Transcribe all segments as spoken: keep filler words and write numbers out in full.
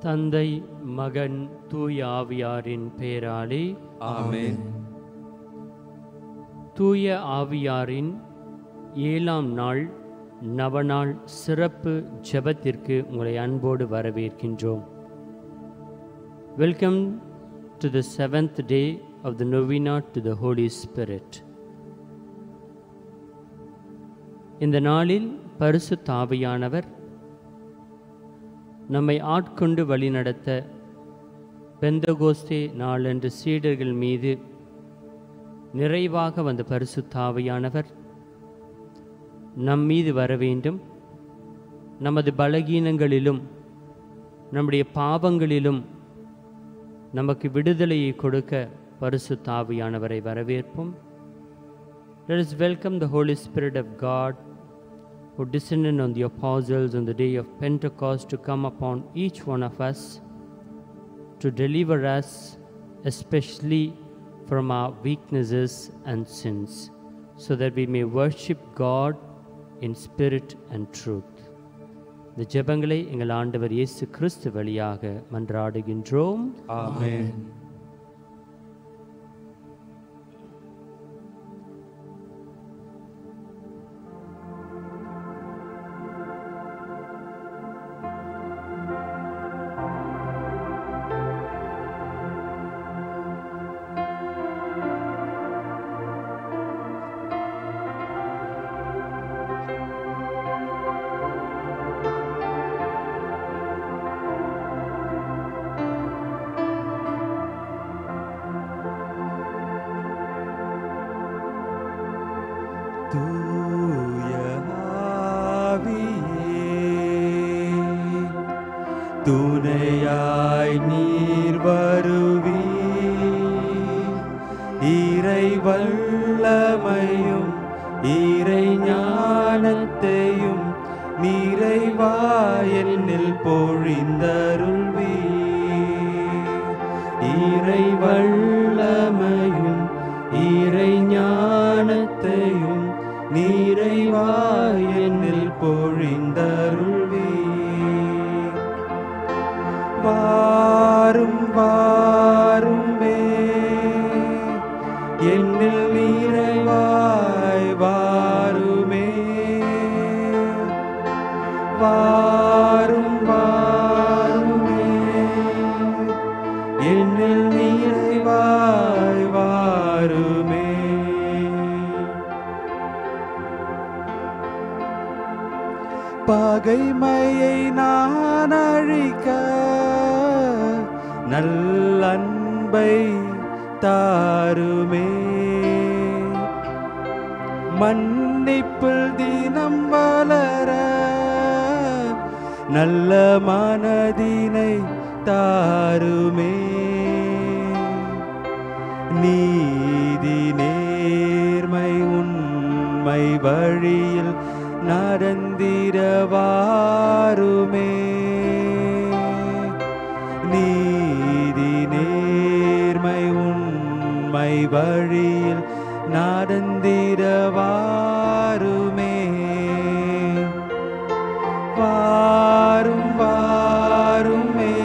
தந்தை, மகன், தூய ஆவியாரின் பெயராலே ஆமென். தூய ஆவியாரின் ஏழாம் நாள் நவநாள் சிறப்பு ஜெபத்திற்கு உங்களை அன்போடு வரவேற்கின்றோம். Welcome to the seventh day of the novena to the Holy Spirit. இந்த நாளில் பரிசுத்த ஆவியானவர் நம்மை ஆட்கொண்டு வழிநடத்த பெந்தகோஸ்தே நாளன்று சீடர்கள் மீது நிறைவாக வந்த பரிசுத்த ஆவியானவர் நம் மீது வர வேண்டும். நமது பலகீனங்களிலும் நம்முடைய பாவங்களிலும் நமக்கு விடுதலையை கொடுக்க பரிசுத்த ஆவியானவரை வரவேற்போம். Let us welcome the Holy Spirit of God who descended on the apostles on the day of Pentecost to come upon each one of us to deliver us, especially from our weaknesses and sins, so that we may worship God in spirit and truth. இந்த ஜெபங்களை எங்கள் ஆண்டவர் இயேசு கிறிஸ்து வழியாக மன்றாடுகின்றோம். ஆமென். தூய ஆவியே, துணையாய் நீர் வருவீர். இறை வல்லமையும் இறை ஞானத்தையும் நிறைவாய் என்னில் பொழிந்தருள்வீர். இறை வல்லமையும் இறை ஞானத்தையும் நிறைவாய் என்னில் பொழிந்தருள்வீர். வாரும் வாருமே, என்னில் நிறைவாய் வாருமே. வாரும் வாருமே, என்னில் நிறைவாய் வாருமே. பகைமையை நான் அழிக்க நல்லன்பை தாருமே. மன்னிப்பில் தினம் வளர நல்ல மனதினை தாருமே. நீதி நேர்மை உண்மை வழியில் நடந்திரவாருமே. நீதி நேர்மை உண்மை வழியில் நடந்திரவாருமே. வாரும் வாருமே,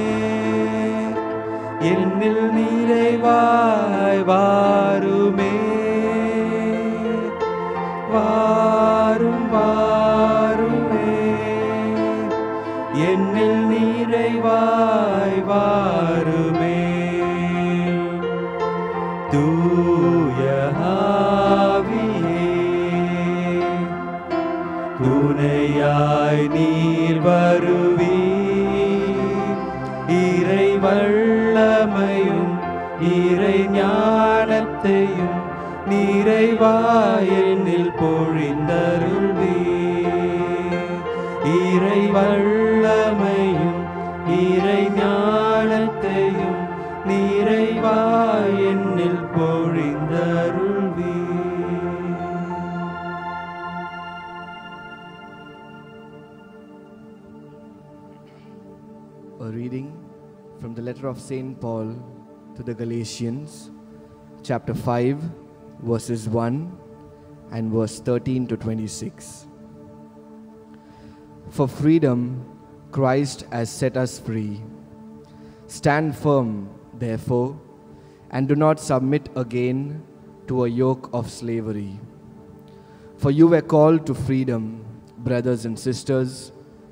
என்னில் நிறைவாய் வாருமே. வாரும் வாருமே, என்னில் நிறைவாய் வாருமே. தூய ஆவியே, துணையாய் நீர் வருவீர். இறை வல்லமையும் இறை ஞானத்தையும் நிறைவாய் என்னில் பொழிந்தருள்வீர். இறை வல்லமையும் இறை ஞானத்தையும் நிறைவாய் என்னில் பொழிந்தருள்வீர். A reading from the letter of Saint Paul to the Galatians, chapter five, verses one and verse thirteen to twenty-six. For freedom Christ has set us free. Stand firm, therefore, and do not submit again to a yoke of slavery. For you were called to freedom, brothers and sisters.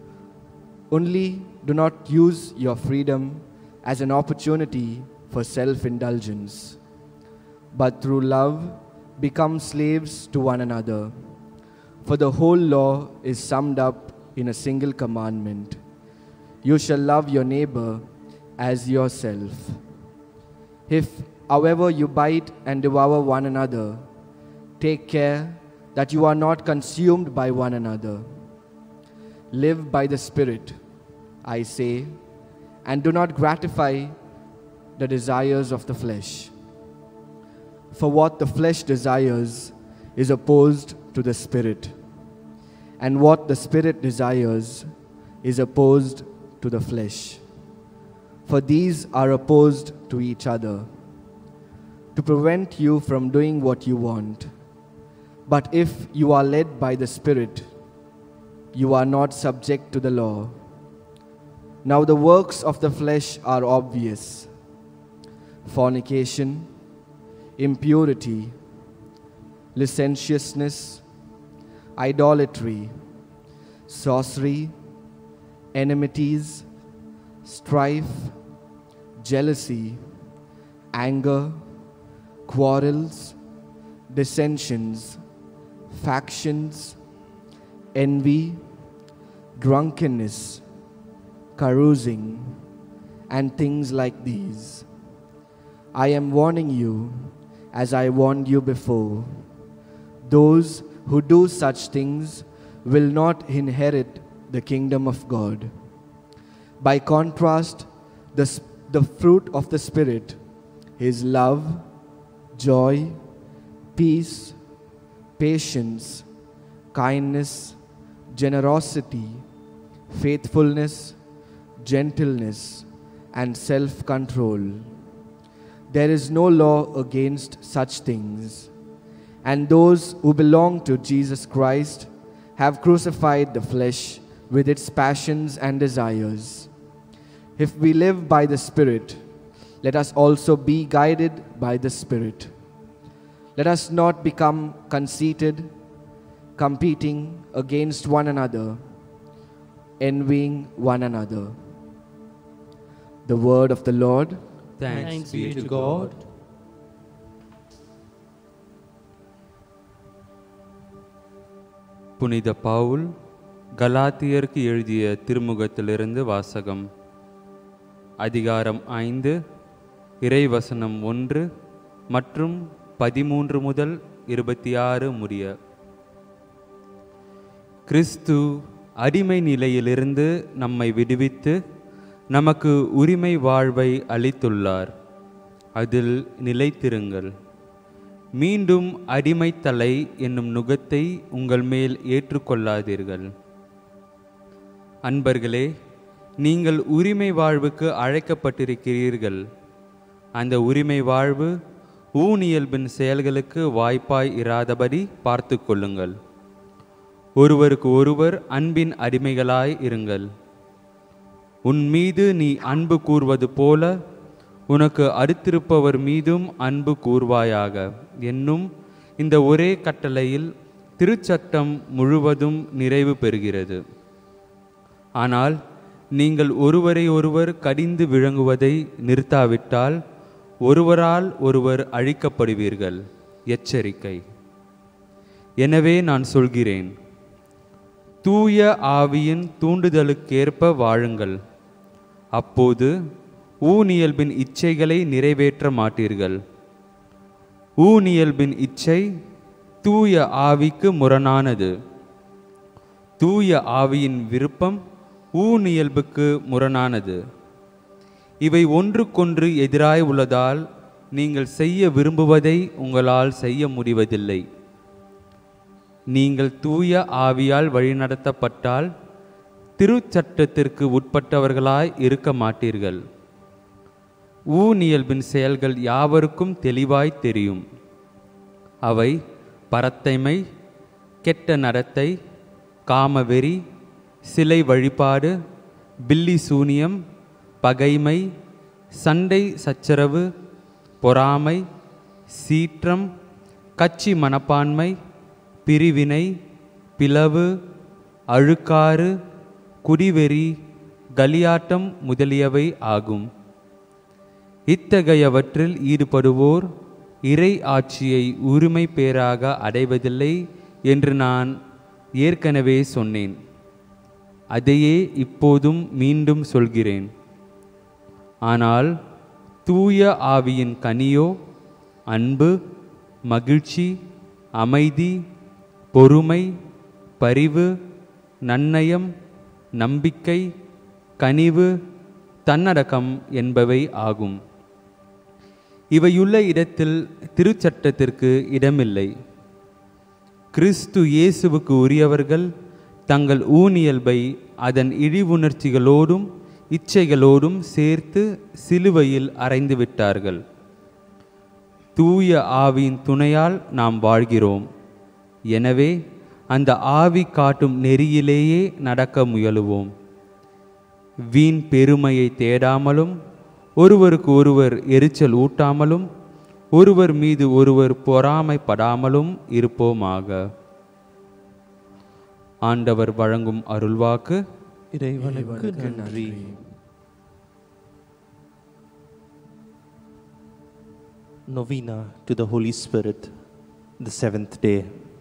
Only do not use your freedom as an opportunity for self-indulgence, but through love become slaves to one another. For the whole law is summed up in a single commandment: you shall love your neighbor as yourself. If, however, you bite and devour one another, take care that you are not consumed by one another. Live by the Spirit, I say, and do not gratify the desires of the flesh. For what the flesh desires is opposed to the Spirit, and what the Spirit desires is opposed to the flesh. For these are opposed to each other, to prevent you from doing what you want. But if you are led by the Spirit, you are not subject to the law. Now the works of the flesh are obvious: fornication, impurity, licentiousness, idolatry, sorcery, enmities, strife, jealousy, anger, quarrels, dissensions, factions, envy, drunkenness, carousing, and things like these. I am warning you, as I warned you before. Those who do such things will not inherit the kingdom of God. By contrast, the, the fruit of the Spirit is love, joy, peace, patience, kindness, generosity, faithfulness, gentleness, and self-control. There is no law against such things. And those who belong to Jesus Christ have crucified the flesh with its passions and desires. If we live by the Spirit, let us also be guided by the Spirit. Let us not become conceited, competing against one another, envying one another. The word of the Lord. Thanks, Thanks be be to to God. புனித பவுல் கலாத்தியருக்கு எழுதிய திருமுகத்திலிருந்து வாசகம். அதிகாரம் ஐந்து, இறைவசனம் ஒன்று மற்றும் பதிமூன்று முதல் இருபத்தி ஆறு முடிய. கிறிஸ்து அடிமை நிலையிலிருந்து நம்மை விடுவித்து நமக்கு உரிமை வாழ்வை அளித்துள்ளார். அதில் நிலைத்திருங்கள். மீண்டும் அடிமைத்தலை என்னும் நுகத்தை உங்கள் மேல் ஏற்றுக்கொள்ளாதீர்கள். அன்பர்களே, நீங்கள் உரிமை வாழ்வுக்கு அழைக்கப்பட்டிருக்கிறீர்கள். அந்த உரிமை வாழ்வு ஊனியல்பின் செயல்களுக்கு வாய்ப்பாய் இராதபடி பார்த்து கொள்ளுங்கள். ஒருவருக்கு ஒருவர் அன்பின் அடிமைகளாய் இருங்கள். உன் மீது நீ அன்பு கூர்வது போல உனக்கு அடுத்திருப்பவர் மீதும் அன்பு கூர்வாயாக என்னும் இந்த ஒரே கட்டளையில் திருச்சட்டம் முழுவதும் நிறைவு பெறுகிறது. ஆனால் நீங்கள் ஒருவரை ஒருவர் கடிந்து விழுங்குவதை நிறுத்தாவிட்டால் ஒருவரால் ஒருவர் அழிக்கப்படுவீர்கள். எச்சரிக்கை. எனவே நான் சொல்கிறேன், தூய ஆவியின் தூண்டுதலுக்கேற்ப வாழுங்கள். அப்போது ஊனியல்பின் இச்சைகளை நிறைவேற்ற மாட்டீர்கள். ஊனியல்பின் இச்சை தூய ஆவிக்கு முரணானது. தூய ஆவியின் விருப்பம் ஊனியல்புக்கு முரணானது. இவை ஒன்றுக்கொன்று எதிராய் உள்ளதால் நீங்கள் செய்ய விரும்புவதை உங்களால் செய்ய முடிவதில்லை. நீங்கள் தூய ஆவியால் வழிநடத்தப்பட்டால் திருச்சட்டத்திற்கு உட்பட்டவர்களாய் இருக்க மாட்டீர்கள். ஊனியல்பின் செயல்கள் யாவருக்கும் தெளிவாய் தெரியும். அவை பரத்தைமை, கெட்ட நடத்தை, காமவெறி, சிலை வழிபாடு, பில்லி சூனியம், பகைமை, சண்டை சச்சரவு, பொறாமை, சீற்றம், கட்சி மனப்பான்மை, பிரிவினை, பிளவு, அழுக்காறு, குடிவெறி, கலியாட்டம் முதலியவை ஆகும். இத்தகையவற்றில் ஈடுபடுவோர் இறை ஆட்சியை உரிமை பேராக அடைவதில்லை என்று நான் ஏற்கனவே சொன்னேன். அதையே இப்போதும் மீண்டும் சொல்கிறேன். ஆனால் தூய ஆவியின் கனியோ அன்பு, மகிழ்ச்சி, அமைதி, பொறுமை, பரிவு, நன்னயம், நம்பிக்கை, கனிவு, தன்னடக்கம் என்பவை ஆகும். இவையுள்ள இடத்தில் திருச்சட்டத்திற்கு இடமில்லை. கிறிஸ்து இயேசுவுக்கு உரியவர்கள் தங்கள் ஊனியல்பை அதன் இழிவுணர்ச்சிகளோடும் இச்சைகளோடும் சேர்த்து சிலுவையில் அறைந்து விட்டார்கள். தூய ஆவியின் துணையால் நாம் வாழ்கிறோம். எனவே அந்த ஆவி காட்டும் நெறியிலேயே நடக்க முயலுவோம். வீண் பெருமையை தேடாமலும், ஒருவருக்கு ஒருவர் எரிச்சல் ஊட்டாமலும், ஒருவர் மீது ஒருவர் பொறாமைப்படாமலும் இருப்போமாக. ஆண்டவர் வழங்கும் அருள்வாக்கு. இறைவனுக்கு நன்றி. Novena to the Holy Spirit, the seventh day.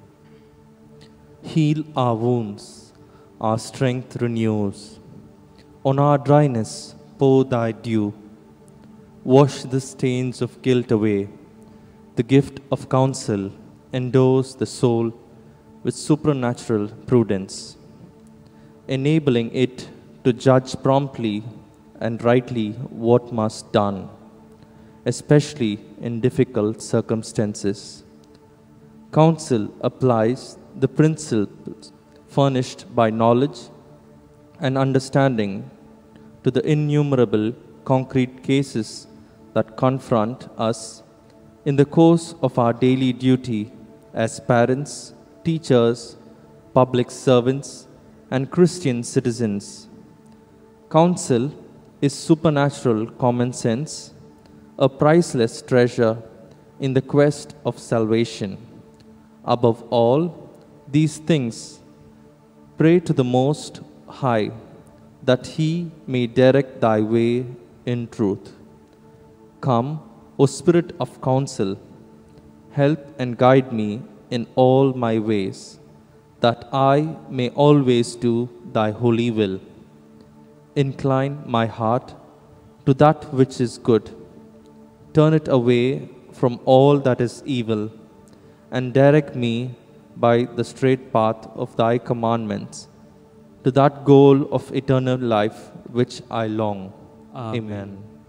Heal our wounds, our strength renews. On our dryness pour thy dew. Wash the stains of guilt away. The gift of counsel endows the soul with supernatural prudence, enabling it to judge promptly and rightly what must done, especially in difficult circumstances. Counsel applies the principles furnished by knowledge and understanding to the innumerable concrete cases that confront us in the course of our daily duty as parents, teachers, public servants, and Christian citizens. Counsel is supernatural common sense, a priceless treasure in the quest of salvation. Above all these things, pray to the Most High that He may direct thy way in truth. Come, O Spirit of counsel, help and guide me in all my ways, that I may always do thy holy will. Incline my heart to that which is good, turn it away from all that is evil, and direct me by the straight path of thy commandments, to that goal of eternal life which I long. Amen. Amen.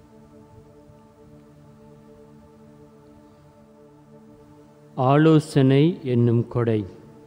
ஆலோசனை என்னும் கொடை.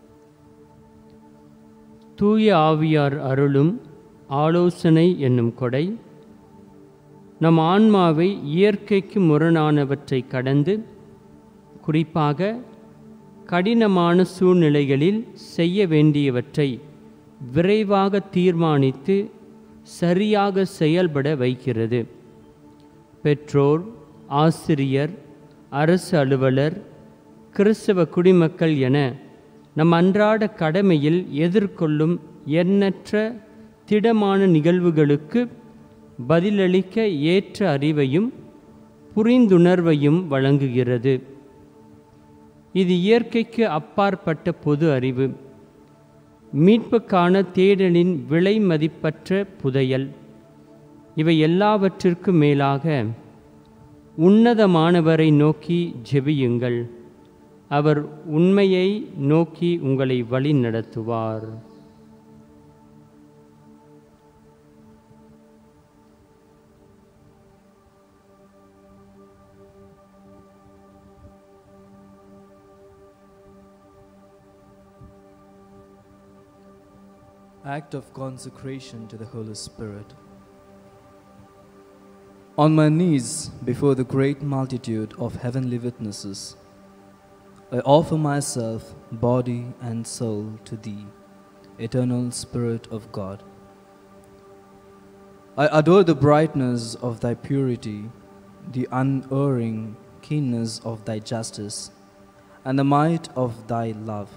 தூய ஆவியார் அருளும் ஆலோசனை என்னும் கொடை நம் ஆன்மாவை இயற்கைக்கு முரணானவற்றை கடந்து, குறிப்பாக கடினமான சூழ்நிலைகளில் செய்ய வேண்டியவற்றை விரைவாக தீர்மானித்து சரியாக செயல்பட வைக்கிறது. பெற்றோர், ஆசிரியர், அரசு அலுவலர், கிறிஸ்தவ குடிமக்கள் என நம் அன்றாட கடமையில் எதிர்கொள்ளும் எண்ணற்ற திடமான நிகழ்வுகளுக்கு பதிலளிக்க ஏற்ற அறிவையும் புரிந்துணர்வையும் வழங்குகிறது. இது இயற்கைக்கு அப்பாற்பட்ட பொது அறிவு, மீட்புக்கான தேடலின் விலை மதிப்பற்ற புதையல். இவை எல்லாவற்றிற்கும் மேலாக உன்னதமானவரை நோக்கி ஜெபியுங்கள். அவர் உண்மையை நோக்கி உங்களை வழி நடத்துவார். Act of consecration to the Holy Spirit. On my knees before the great multitude of heavenly witnesses, I offer myself, body and soul, to Thee, eternal Spirit of God. I adore the brightness of thy purity, the unerring keenness of thy justice, and the might of thy love.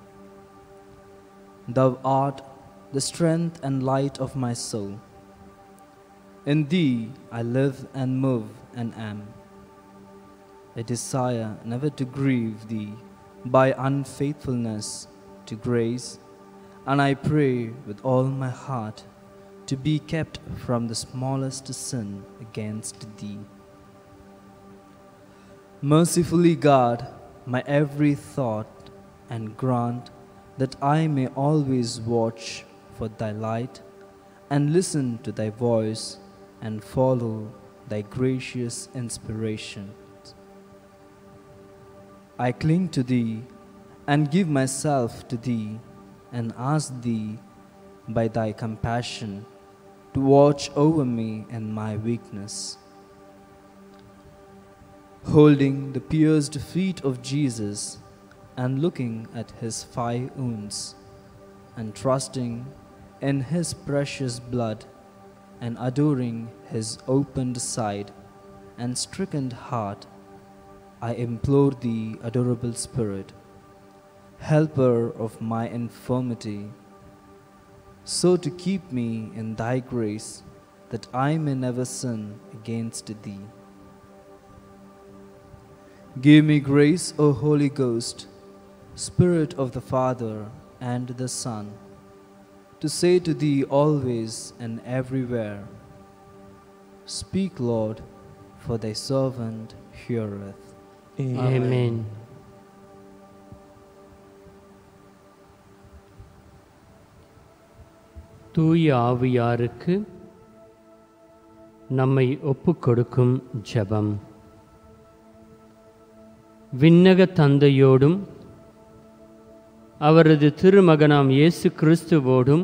Thou art the strength and light of my soul. In thee I live and move and am. I desire never to grieve thee by unfaithfulness to grace, and I pray with all my heart to be kept from the smallest sin against thee. Mercifully guard my every thought and grant that I may always watch for thy light and listen to thy voice and follow thy gracious inspirations. I cling to thee and give myself to thee and ask thee by thy compassion to watch over me in my weakness. Holding the pierced feet of Jesus and looking at his five wounds and trusting in his precious blood and adoring his opened side and stricken heart, I implore thee, adorable Spirit, helper of my infirmity, so to keep me in thy grace that I may never sin against thee. Give me grace, O Holy Ghost, Spirit of the Father and the Son, to say to thee always and everywhere, Speak, Lord, for thy servant heareth. Amen. தூய ஆவியாருக்கு நம்மை ஒப்புக்கொடுக்கும் ஜெபம். விண்ணக தந்தையோடும் அவரது திருமகனாம் இயேசு கிறிஸ்துவோடும்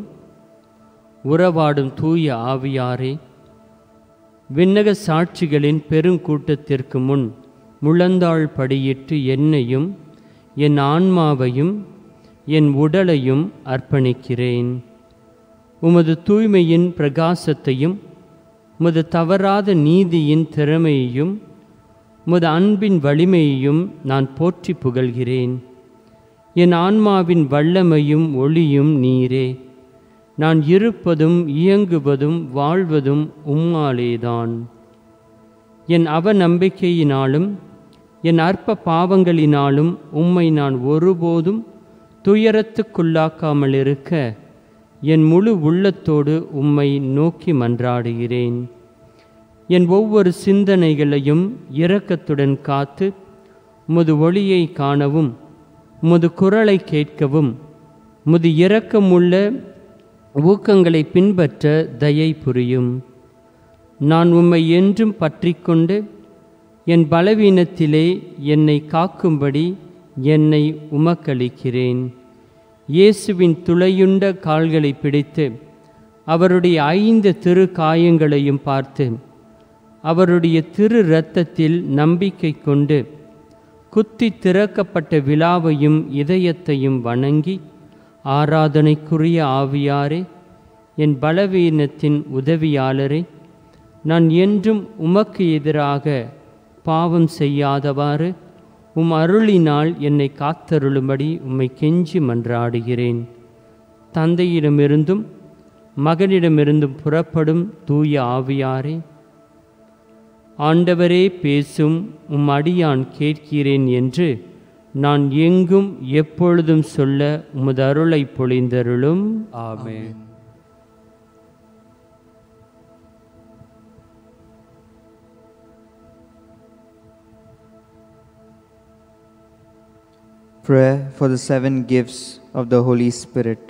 உறவாடும் தூய ஆவியாரே, விண்ணக சாட்சிகளின் பெருங்கூட்டத்திற்கு முன் முழந்தாள் படியிட்டு என்னையும் என் ஆன்மாவையும் என் உடலையும் அர்ப்பணிக்கிறேன். உமது தூய்மையின் பிரகாசத்தையும் உமது தவறாத நீதியின் திறமையையும் உமது அன்பின் வலிமையையும் நான் போற்றி புகழ்கிறேன். என் ஆன்மாவின் வல்லமையும் ஒளியும் நீரே. நான் இருப்பதும் இயங்குவதும் வாழ்வதும் உம்மாலேதான். என் அவநம்பிக்கையினாலும் என் அற்ப பாவங்களினாலும் உம்மை நான் ஒருபோதும் துயரத்துக்குள்ளாக்காமல் இருக்க என் முழு உள்ளத்தோடு உம்மை நோக்கி மன்றாடுகிறேன். என் ஒவ்வொரு சிந்தனைகளையும் இரக்கத்துடன் காத்து உமது ஒளியை காணவும் உமது குரலை கேட்கவும் உமது இரக்கமுள்ள ஊக்கங்களை பின்பற்ற தயை புரியும். நான் உம்மை என்றும் பற்றிக்கொண்டு என் பலவீனத்திலே என்னை காக்கும்படி என்னை உமக்களிக்கிறேன். இயேசுவின் துளையுண்ட கால்களை பிடித்து அவருடைய ஐந்து திரு காயங்களையும் பார்த்து அவருடைய திரு இரத்தத்தில் நம்பிக்கை கொண்டு குத்தி திறக்கப்பட்ட விலாவையும் இதயத்தையும் வணங்கி, ஆராதனைக்குரிய ஆவியாரே, என் பலவீனத்தின் உதவியாளரே, நான் என்றும் உமக்கு எதிராக பாவம் செய்யாதவாறு உம் அருளினால் என்னை காத்தருளும்படி உம்மை கெஞ்சி மன்றாடுகிறேன். தந்தையிடமிருந்தும் மகனிடமிருந்தும் புறப்படும் தூய ஆவியாரே, ஆண்டவரே பேசும், உம் அடியான் கேட்கிறேன் என்று நான் எங்கும் எப்பொழுதும் சொல்ல உமது அருளை பொழிந்தருளும். ஆமென். Prayer for the seven gifts of the Holy Spirit.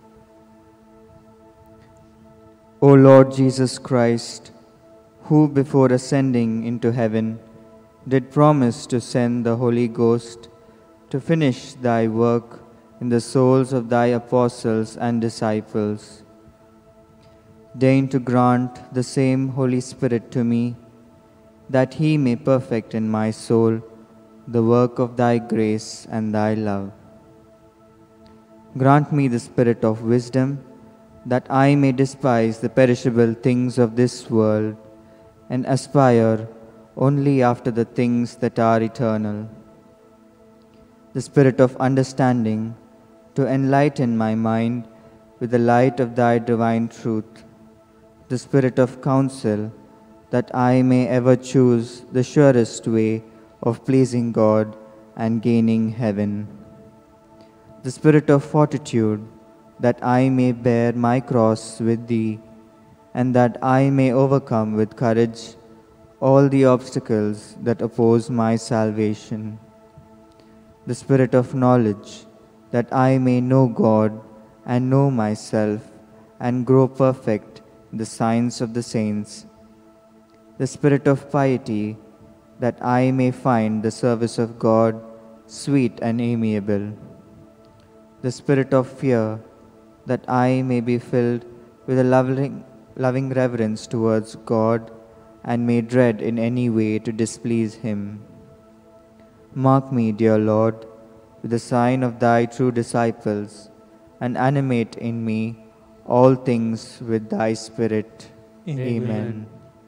O Lord Jesus Christ, who before ascending into heaven did promise to send the Holy Ghost to finish thy work in the souls of thy apostles and disciples, deign to grant the same Holy Spirit to me, that he may perfect in my soul the work of thy grace and thy love. Grant me the spirit of wisdom that I may despise the perishable things of this world and aspire only after the things that are eternal. The spirit of understanding to enlighten my mind with the light of thy divine truth, the spirit of counsel that I may ever choose the surest way of pleasing God and gaining heaven, the spirit of fortitude that I may bear my cross with thee, and that I may overcome with courage all the obstacles that oppose my salvation, the spirit of knowledge that I may know God and know myself and grow perfect in the science of the saints, the spirit of piety that I may find the service of God sweet and amiable, the spirit of fear that I may be filled with a loving, loving reverence towards God and may dread in any way to displease Him. Mark me, dear Lord, with the sign of thy true disciples, and animate in me all things with thy Spirit. Amen. Amen.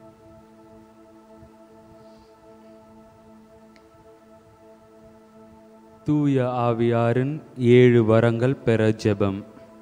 தூய ஆவியாரின் ஏழு வரங்கள் பெற ஜெபம்.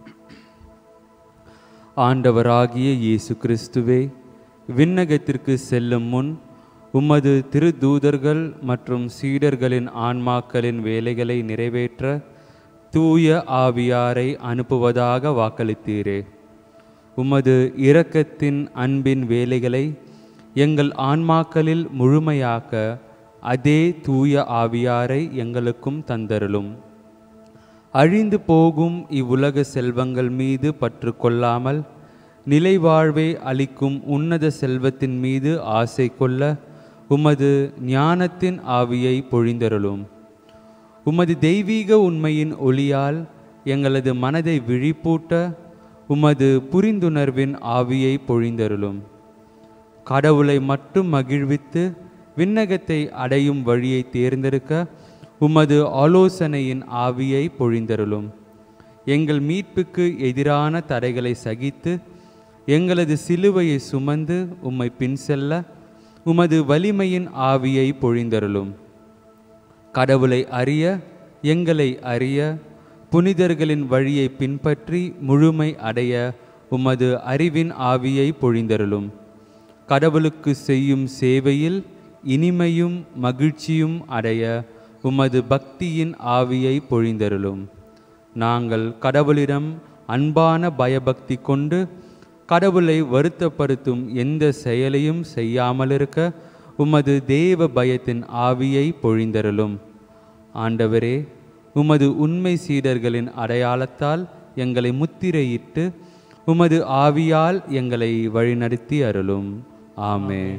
ஆண்டவராகிய இயேசு கிறிஸ்துவே, விண்ணகத்திற்கு செல்லும் முன் உமது திருதூதர்கள் மற்றும் சீடர்களின் ஆன்மாக்களின் வேலைகளை நிறைவேற்ற தூய ஆவியாரை அனுப்புவதாக வாக்களித்தீரே. உமது இரக்கத்தின் அன்பின் வேலைகளை எங்கள் ஆன்மாக்களில் முழுமையாக்க அதே தூய ஆவியாரை எங்களுக்கும் தந்தருளும். அழிந்து போகும் இவ்வுலக செல்வங்கள் மீது பற்று கொள்ளாமல் நிலைவாழ்வை அளிக்கும் உன்னத செல்வத்தின் மீது ஆசை கொள்ள உமது ஞானத்தின் ஆவியை பொழிந்தருளும். உமது தெய்வீக உண்மையின் ஒளியால் எங்களது மனதை விழிப்பூட்ட உமது புரிந்துணர்வின் ஆவியை பொழிந்தருளும். கடவுளை மட்டும் மகிழ்வித்து விண்ணகத்தை அடையும் வழியை தேர்ந்தெடுக்க உமது ஆலோசனையின் ஆவியை பொழிந்தருளும். எங்கள் மீட்புக்கு எதிரான தடைகளை சகித்து எங்களது சிலுவையை சுமந்து உம்மை பின் செல்ல உமது வலிமையின் ஆவியை பொழிந்தருளும். கடவுளை அறிய எங்களை அறிய புனிதர்களின் வழியை பின்பற்றி முழுமை அடைய உமது அறிவின் ஆவியை பொழிந்தருளும். கடவுளுக்கு செய்யும் சேவையில் இனிமையும் மகிழ்ச்சியும் அடைய உமது பக்தியின் ஆவியை பொழிந்தருளும். நாங்கள் கடவுளிடம் அன்பான பயபக்தி கொண்டு கடவுளை வருத்தப்படுத்தும் எந்த செயலையும் செய்யாமலிருக்க உமது தேவ பயத்தின் ஆவியை பொழிந்தருளும். ஆண்டவரே, உமது உண்மை சீடர்களின் அடையாளத்தால் எங்களை முத்திரையிட்டு உமது ஆவியால் எங்களை வழிநடத்தி அருளும். ஆமென்.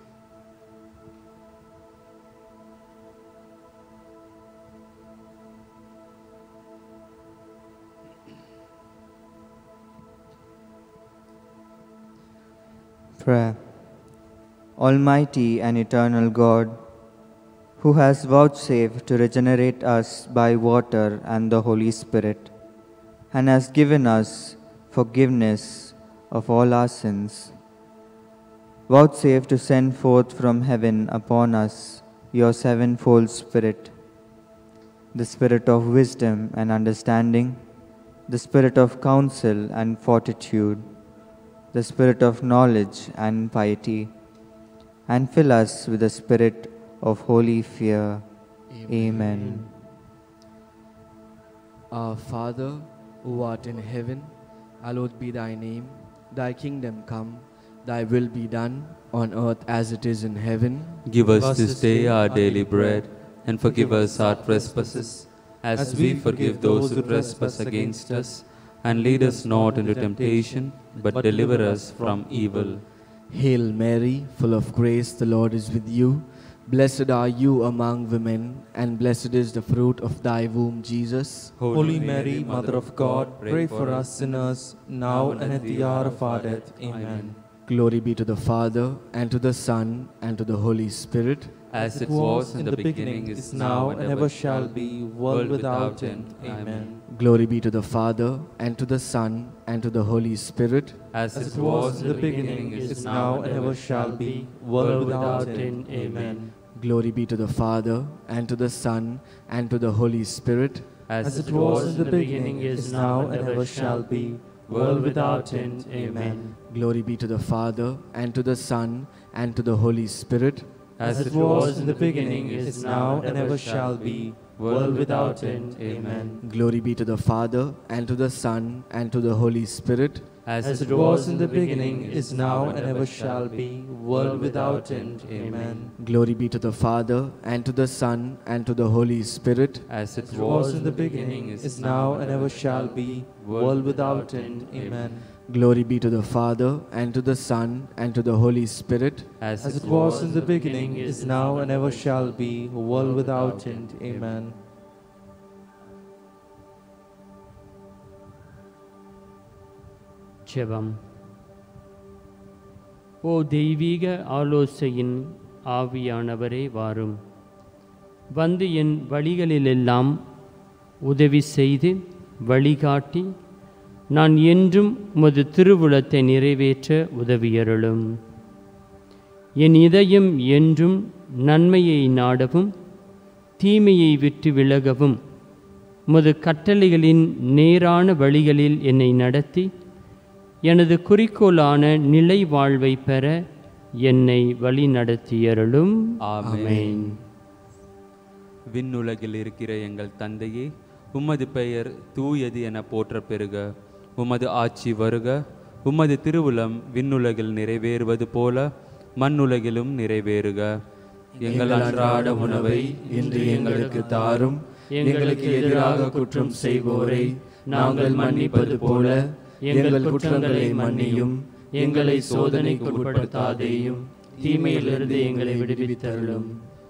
Prayer. Almighty and eternal God, who has vouchsafed to regenerate us by water and the Holy Spirit, and has given us forgiveness of all our sins, vouchsafe to send forth from heaven upon us your sevenfold Spirit, the Spirit of wisdom and understanding, the Spirit of counsel and fortitude, the Spirit of knowledge and piety, and fill us with the spirit of holy fear. Amen. Amen. Our Father, who art in heaven, hallowed be thy name. Thy kingdom come, thy will be done, on earth as it is in heaven. Give us this day our daily bread, and forgive us our trespasses, as we forgive those who trespass against us. And lead us not into temptation, but deliver us from evil. Hail Mary, full of grace, the Lord is with you. Blessed are you among women, and blessed is the fruit of thy womb, Jesus. Holy Mary, Mother of God, pray for us sinners, now and at the hour of our death. Amen. Glory be to the Father, and to the Son, and to the Holy Spirit. as it was in the beginning, is now, and ever shall be, world without end. Amen. Glory be to the Father, and to the Son, and to the Holy Spirit. As it was in the beginning, is now, and ever shall be, world without end. Amen. Glory be to the Father, and to the Son, and to the Holy Spirit. As it was in the beginning, is now, and ever shall be, world without end. Amen. Glory be to the Father, and to the Son, and to the Holy Spirit. As it was in the beginning, is now, and ever shall be, world without end. Amen. Glory be to the Father, and to the Son, and to the Holy Spirit. As it was in the beginning, is now, and ever shall be, world without end. Amen. Glory be to the Father, and to the Son, and to the Holy Spirit. As it was in the beginning, is now, and ever shall be, world without end. Amen. Glory be to the Father, and to the Son, and to the Holy Spirit. As it was in the beginning, is now, and ever shall be, world without end. Amen. ஜெபம். ஓ தெய்வீக ஆலோசையின் ஆவியானவரே வாரும், வந்து என் வழிகளிலெல்லாம் உதவி செய்து வழிகாட்டி நான் என்றும் உமது திருவுளத்தை நிறைவேற்ற உதவியருளும். என் இதயம் என்றும் நன்மையை நாடவும் தீமையை விட்டு விலகவும் உமது கட்டளைகளின் நேரான வழிகளில் என்னை நடத்தி எனது குறிக்கோளான நிலை வாழ்வை பெற என்னை வழி நடத்தியருளும். ஆமென். விண்ணுலகில் இருக்கிற எங்கள் தந்தையே, உமது பெயர் தூயது என போற்ற பெறுக. உமது ஆட்சி வருக. உமது திருவுளம் விண்ணுலகில் நிறைவேறுவது போல மண்ணுலகிலும் நிறைவேறுக. எங்கள் அன்றாட உணவை இன்று எங்களுக்கு தாரும். எங்களுக்கு எதிராக குற்றம் செய்வோரை நாங்கள் மன்னிப்பது போல எங்கள் குற்றங்களை மன்னியும். எங்களை சோதனைக்கு உட்படுத்தாதேயும், தீமையிலிருந்து எங்களை விடுவித்தருளும்.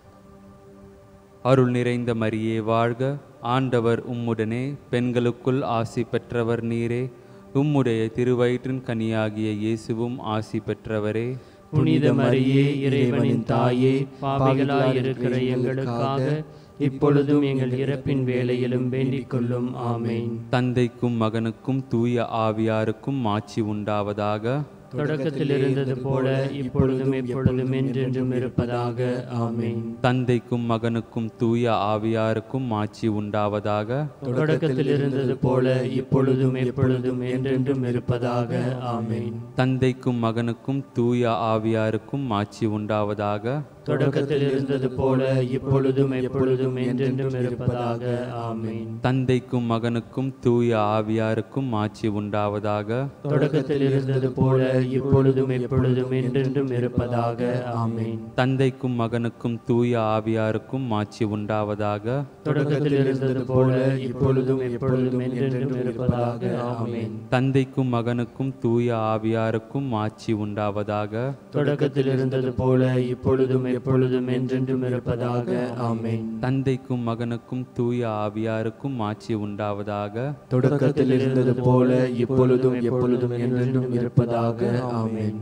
அருள் நிறைந்த மரியே வாழ்க. ஆண்டவர் உம்முடனே, பெண்களுக்குள் ஆசி பெற்றவர் நீரே. உம்முடைய திருவயிற்றின் கனியாகிய இயேசுவும் ஆசி பெற்றவரே. புனித மரியே, இறைவனின் தாயே, பாவிகளாய் இருக்கிற எங்களுக்காக இப்பொழுதும் எங்கள் இறப்பின் வேளையிலும் வேண்டிக் கொள்ளும். ஆமென். தந்தைக்கும் மகனுக்கும் தூய ஆவியாருக்கும் ஆட்சி உண்டாவதாக. தொடக்கத்தில் இருந்தது போல இப்பொழுதும் எப்பொழுதும் என்றென்றும் இருப்பதாக. ஆமென். தந்தைக்கும் மகனுக்கும் தூய ஆவியாருக்கும் ஆட்சி உண்டாவதாக. தொடக்கத்தில் இருந்தது போல இப்பொழுதும் எப்பொழுதும் என்றென்றும் இருப்பதாக. ஆமென். தந்தைக்கும் மகனுக்கும் தூய ஆவியாருக்கும் ஆட்சி உண்டாவதாக. தொடக்கத்தில் இருந்தது போல இப்பொழுதும் எப்பொழுதும் என்றென்றும் இருப்பதாக. ஆமென். தந்தைக்கும் மகனுக்கும் தூய ஆவியாருக்கும் ஆட்சி உண்டாவதாக. தொடக்கத்தில் இருந்தது போல இப்பொழுதும் எப்பொழுதும் என்றென்றும் இருப்பதாக. ஆமென். தந்தைக்கும் மகனுக்கும் தூய ஆவியாருக்கும் ஆட்சி உண்டாவதாக. தொடக்கத்தில் இருந்தது போல இப்பொழுதும் எப்பொழுதும் என்றென்றும் இருப்பதாக. ஆமென். தந்தைக்கும் மகனுக்கும் தூய ஆவியாருக்கும் ஆட்சி உண்டாவதாக. தொடக்கத்தில் இருந்தது போல இப்பொழுதும் எப்பொழுதும் என்றென்றும் இருப்பதாக. ஆமென். தந்தைக்கும் மகனுக்கும் தூய ஆவியாருக்கும் ஆட்சி உண்டாவதாக. தொடக்கத்தில் இருந்தது போல இப்பொழுதும் எப்பொழுதும் என்றென்றும் இருப்பதாக. ஆமென்.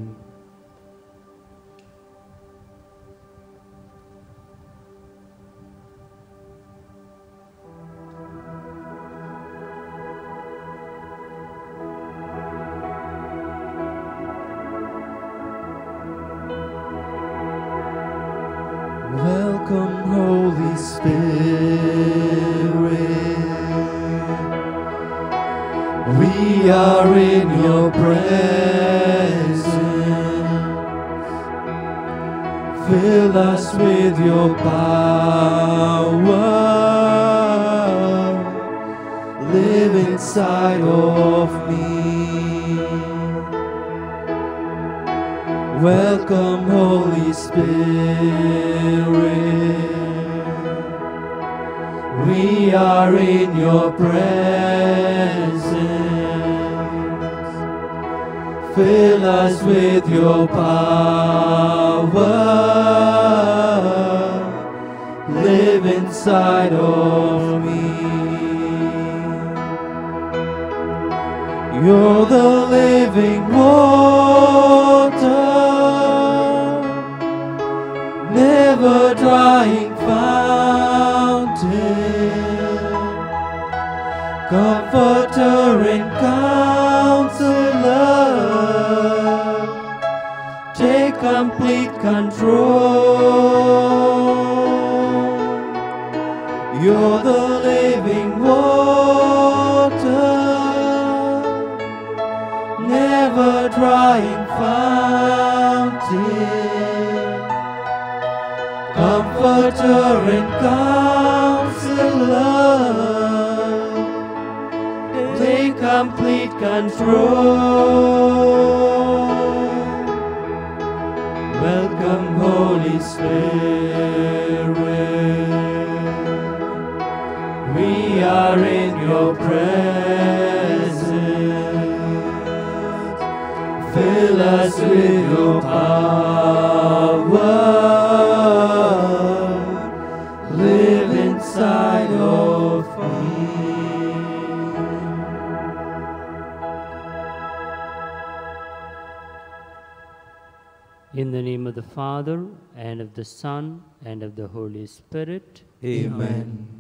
Welcome, Holy Spirit. We are in your presence. Fill us with your power. Live inside of me. Welcome, Holy Spirit. We are in your presence. Fill us with your power. Live inside of me. You're the living water, never dry. drying fountain, Comforter and Counselor, take complete control. You're the living water, never drying fountain, Comforter and Counselor, take complete control. Welcome, Holy Spirit, we are in your presence. Fill us with your power, live inside of me. In the name of the Father, and of the Son, and of the Holy Spirit. Amen.